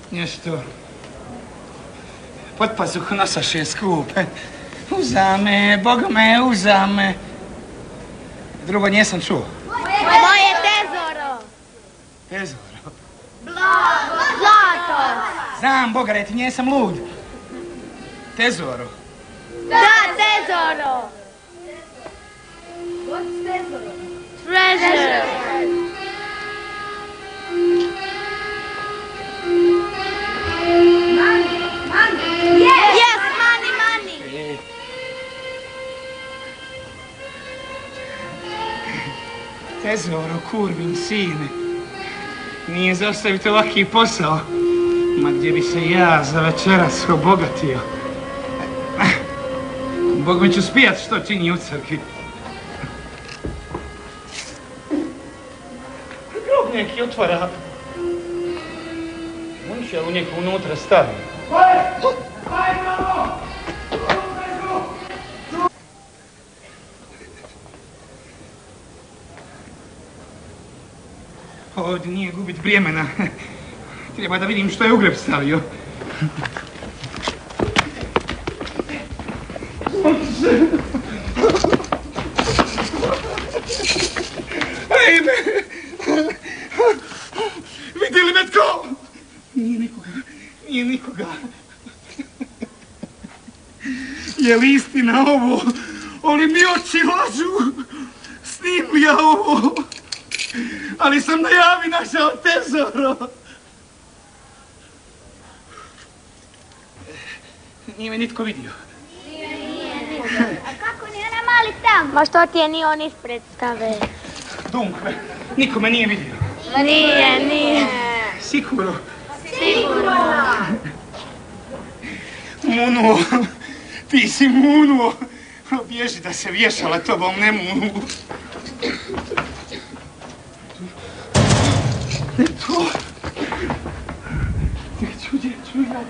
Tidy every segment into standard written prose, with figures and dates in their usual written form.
Nešto pod pazuhu nosaše skupe. Uzame, Boga me, uzame. Drugo nisam čuo. Moje tezoro. Tezoro? Zlato. Znam, Boga, reti, nisam lud. Tezoro? Da, tezoro. What's tezoro? Treasure. Money. Yes, money. Tezoro, kurvin sine. Nije zastaviti ovaki posao. Ma gdje bi se ja za večeras obogatio. Bog me ću spijat što čini u crkvi. Grob neki otvara. Munšel u neku unutra stavi. Ovdje nije gubit vremena. Treba da vidim što je ugreb stavio. Ajme! Vidi li me tko? Nije nikoga. Je li istina ovo? Oli mi oči lažu? Snim li ja ovo? Ali sam na javi našao tezoro. Nije me nitko vidio. A kako nije ona mali tam? Ma što ti je ni on ispred stave? Dunkve, niko me nije vidio. Nije. Sigurno. Sigurno. Munuo, ti si munuo. Bježi da se vješala tobom, ne munu. Ne to. Gdje ću ja?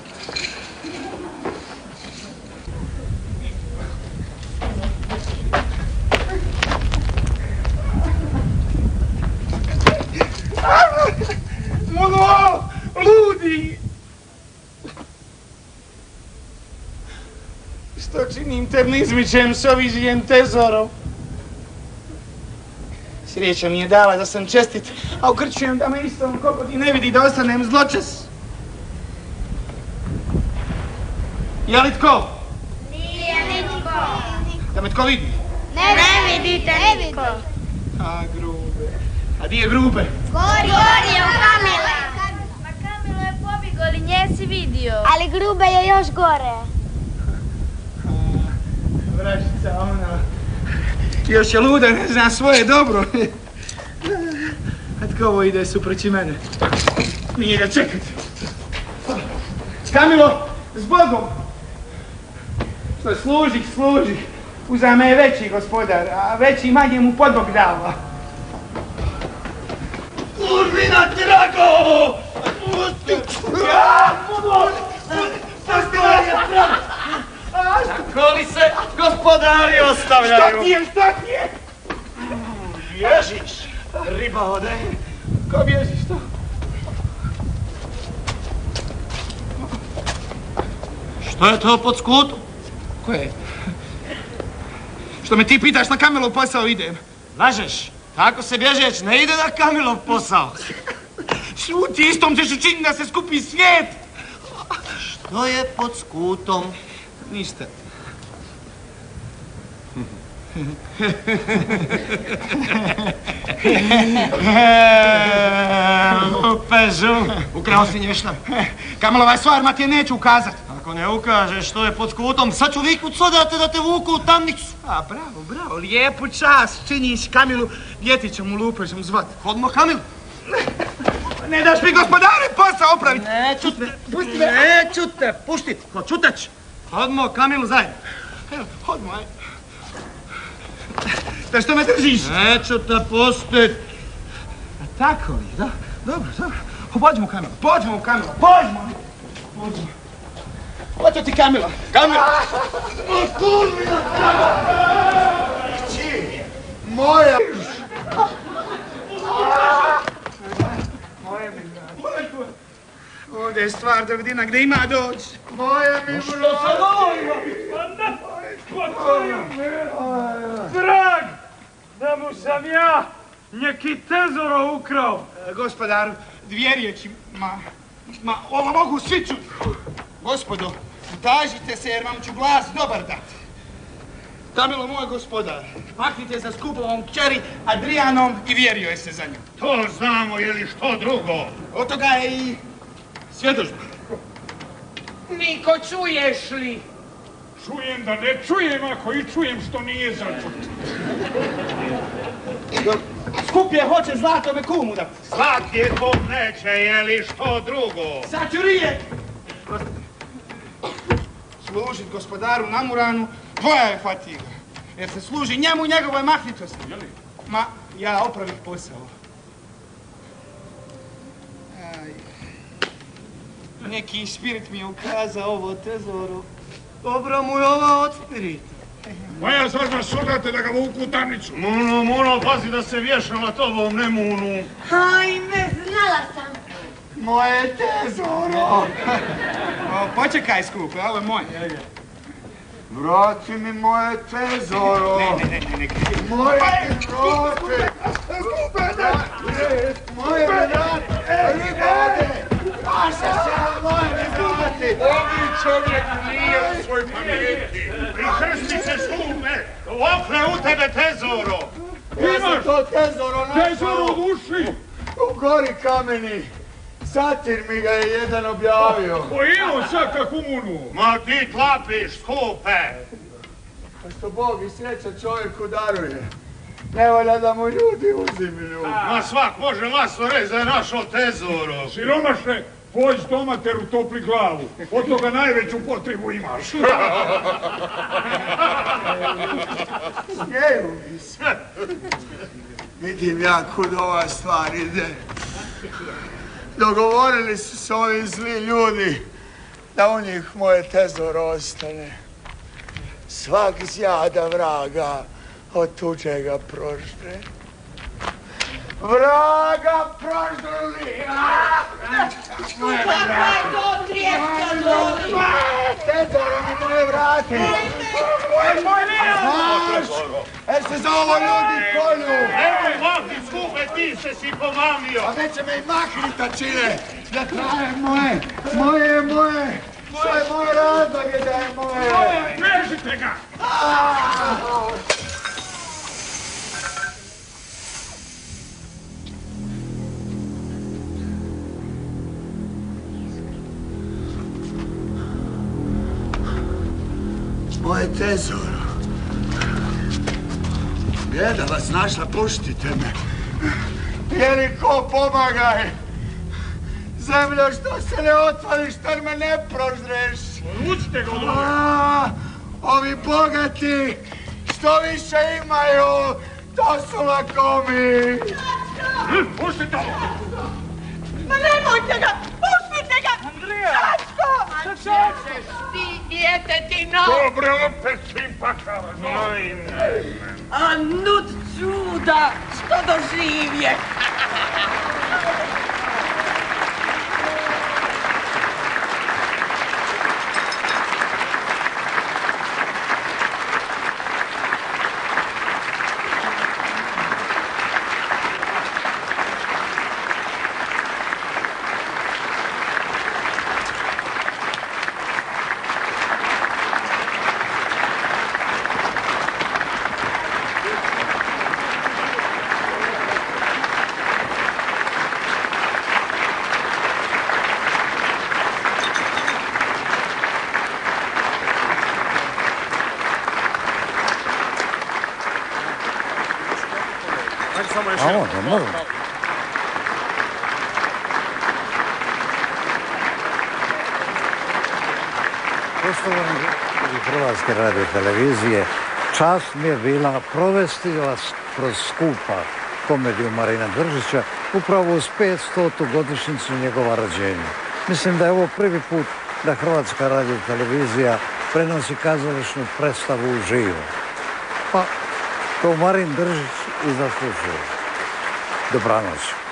Munuo, ludi! Što činim te ne izmičem s ovižijem tezorom? Sreća mi je dala da sam čestit, a ukrčujem da me isto kokoti ne vidi da ostanem zločas. Je li tko? Nije nitko. Da me tko vidi? Ne vidite nitko. A grube. A di je grube? Gori je u Kamile. Ma Kamilo je pobjegoli, nje si vidio. Ali grube je još gore. Vražica ona. Još je luda, ne zna svoje dobro. A tko ovo ide suproći mene? Nije ga čekat. Kamilo, s Bogom! Što služi. Uzame je veći gospodar, a veći manje mu podbog dava. Kurvina trago! Tako li se gospodari ostavljaju? Šta ti je? Bježiš, riba ode. Ko bježiš to? Što je to pod skutom? Ko je? Što me ti pitaš na Kamilov posao idem? Lažeš, tako se bježeć ne ide na Kamilov posao. Šuti, istom ćeš učiniti da se skupi svijet. Što je pod skutom? Ništa. Lupežu, ukrao si nješta. Kamilova stvar, ma ti je neću ukazat. Ako ne ukažeš što je pod skutom, sad ću viknut sodate da te vuku u tamnicu. A, bravo, lijepu čast činiš Kamilu, djetićem mu lupežem zvat. Hodmo Kamil. Ne daš mi gospodare posao opravit. Neću te puštit. Ko čutać? Hodmo Kamilu zajedno. Evo, hodmo, aj. Da što me držiš? Neću te pustit. A tako li, da? Dobro. Pođimo Kamilo, pođimo. Hoću ti Kamilo. Kurvina traga! Kći, moja! Moje mi, Ovdje je stvar do Vidina, gdje ima doć. Moje mi Što se dovoljno? Vrag! Da mu sam ja neki tezoro ukrao. Gospodaru, dvije riječi, ovo mogu svi čuti. Gospodo, utažite se jer vam ću glas dobar dati. Tamilo moj gospodar, maknite za skupovom kćeri Adrijanom i vjerio je se za nju. To znamo, je li što drugo? Od toga je i svjedožba. Niko, čuješ li? Čujem da ne čujem, ako i čujem što nije začut. Skup je hoće zlatome kumu da... Zlat je kom neće, je li što drugo? Sačurije! Služit gospodaru Namuranu, tvoja je fatiga. Jer se služi njemu i njegovoj mahnitosti. Ma, ja opravih posao. Neki spirit mi je ukazao ovo tezoru. Dobro mu je ova od spirita. Moja zar vas sudate da ga vuku u tamnicu? Muno, pazi da se vješala tobom, ne Munu. Ajme, znala sam. Moje tezoro! Počekaj, skupe, ovo je moje. Vrati mi moje tezoro! Ne. Moje vrate! Moje vrate! Paša se moje vrate! Ovi čovjek nije u svoj pameti. Prišesti se skupe, okne u tebe tezoro. Ja sam to tezoro našao! Tezoro u duši! U gori kameni! Satir mi ga je jedan objavio. Pojeo sad kako Munu. Ma ti tlapiš, skupe. Pa što Bog i sreća čovjeku daruje. Ne volja da mu ljudi uzimlju. Ma svak može masno reći da je našo tezoro. Siromašne, pođi stomateru topli glavu. Od toga najveću potrebu imaš. Smijeju mi se. Vidim ja kud ova stvar ide. Dogovorili su se ovi zli ljudi da u njih moje tezoro ostane. Svak zjada vraga od tuđega prožde. Vraga proždrli! Kako je to triješka dođi? Tezoro mi moje vrati! Znaš, jer se za ovo ljudi kolju! Nemoj mahni, skupe, ti se si pomamio. A neće me i mahnita čine! Da traje moje! Što je moje razloge da je moje! Vežite ga! Moje tezoro. Bijeda vas našla, puštite me. Jeliko, pomagaj. Zemljo, što se ne otvoriš, jer me ne proždreš. Učite ga od ove. Ovi bogati, što više imaju, to su lakomi. Pustite ovo. Ma nemojte ga! Pustite ga! Andrija! Sačko! Ma češeš ti, djetetino! Dobre, opet svim pakava. A nud čuda, što doživje! Poštovani Hrvatske radio televizije, čast mi je bila provesti vas kroz skupa komediju Marina Držića upravo uz 500. godišnjicu njegova rođenja. Mislim da je ovo prvi put da Hrvatska radio televizija prenosi kazališnu predstavu uživo. Pa to Marin Držić i zaslužuje. Dobranoć.